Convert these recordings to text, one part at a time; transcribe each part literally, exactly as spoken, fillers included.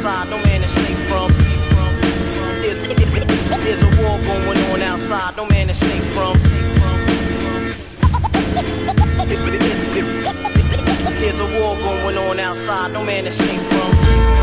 outside, no man is safe from. There's a war going on outside, no man is safe from. There's a war going on outside, no man is safe from.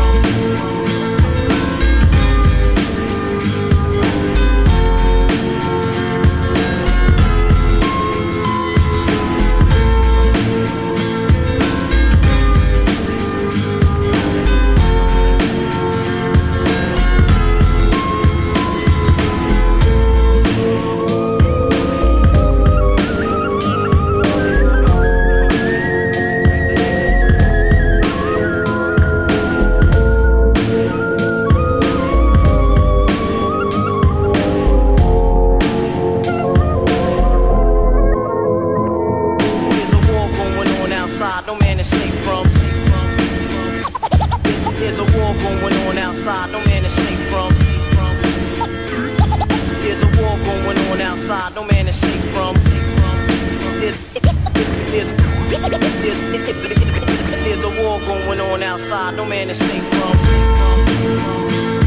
No man is safe from. There's a war going on outside, no man is safe from. There's a war going on outside, no man is safe from. There's, there's, there's, there's a war going on outside, no man is safe from.